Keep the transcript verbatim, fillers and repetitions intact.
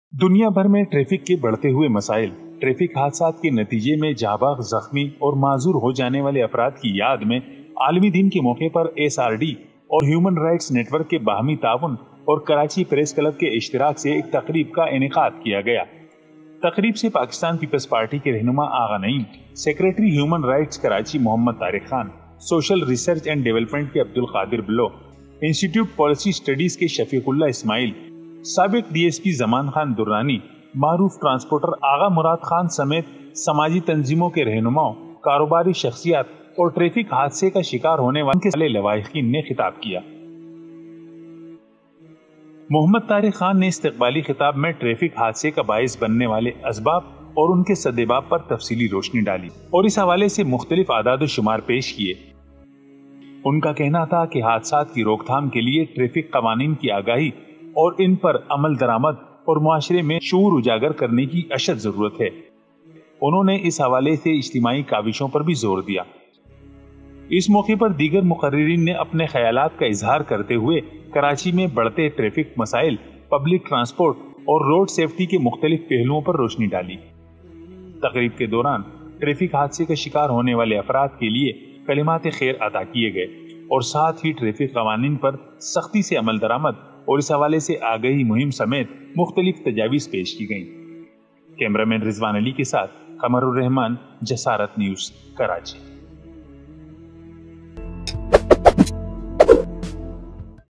دنیا بھر میں ٹریفک کے بڑھتے ہوئے مسائل، ٹریفک حادثات کے نتیجے میں جاں باز زخمی اور معذور ہو جانے والے افراد کی یاد میں عالمی دن کے موقع پر ایس آر ڈی اور ہیومن رائٹس نیٹ ورک کے باہمی تعاون اور کراچی پریس کلب کے اشتراک سے ایک تقریب کا انعقاد کیا گیا۔ تقریب سے پاکستان پیپلز پارٹی کے رہنما Agha Naeem, secretary human rights Karachi Muhammad Tariq Khan, social research and development کے Abdulqadir Bullo, institute policy studies کے شفیق اللہ اسماعیل، سابق D S P Zaman Khan Durrani, معروف ٹرانسپورٹر آغا مراد خان سمیت سماجی تنظیموں کے رہنماؤں، کاروباری شخصیات اور ٹریفک حادثے کا شکار ہونے والے لواحقین نے خطاب کیا۔ محمد طارق خان نے استقبالی خطاب میں ٹریفک حادثے کا باعث بننے والے اسباب اور ان کے سدباب پر تفصیلی روشنی ڈالی اور اس حوالے سے مختلف اعداد و شمار پیش کیے۔ ان کا کہنا تھا کہ حادثات کی روک تھام کے لیے ٹریفک قوانین کی آگاہی اور ان پر عمل درآمد اور معاشرے میں شعور اجاگر کرنے کی اشد ضرورت ہے۔ انہوں نے اس حوالے سے اجتماعی کاوشوں پر بھی زور دیا۔ اس موقع پر دیگر مقررین نے اپنے خیالات کا اظہار کرتے ہوئے کراچی میں بڑھتے ٹریفک مسائل، پبلک ٹرانسپورٹ اور روڈ سیفٹی کے مختلف پہلوؤں پر روشنی ڈالی۔ تقریب کے دوران ٹریفک حادثے کا شکار ہونے والے افراد کے لیے کلمات خیر عطا کیے گئے اور ساتھ ہی ٹریفک قوانین پر سختی سے عمل درآمد اور اس حوالے سے آگہی مہم سمیت مختلف تجاویز پیش کی گئیں۔ کیمرہ مین رضوان علی کے ساتھ قمر الرحمان، جسارت نیوز، کراچی۔